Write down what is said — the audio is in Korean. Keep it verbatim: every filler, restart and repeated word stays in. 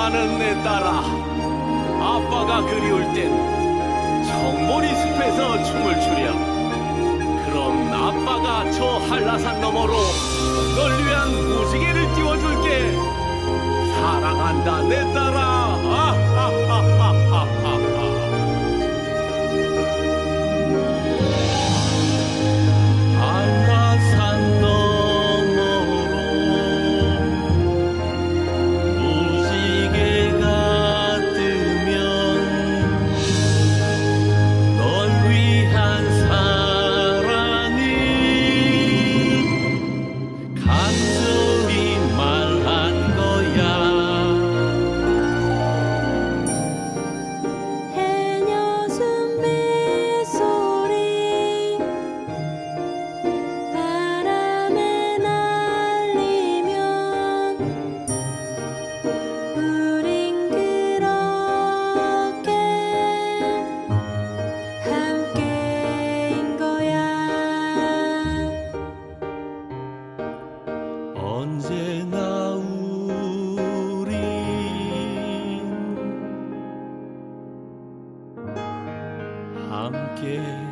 사랑하는 내 딸아, 아빠가 그리울 땐 청보리 숲에서 춤을 추렴. 그럼 아빠가 저 한라산 너머로 널 위한 무지개를 띄워줄게. 사랑한다 내 딸아. 아하하하하하. 한라산 너머로 무지개가 뜨면 널 위한 사랑을 간절히 말한 거야. 해녀 숨소리 바람에 날리면 우린 그렇게 함께인 거야. 언제나 우린 함께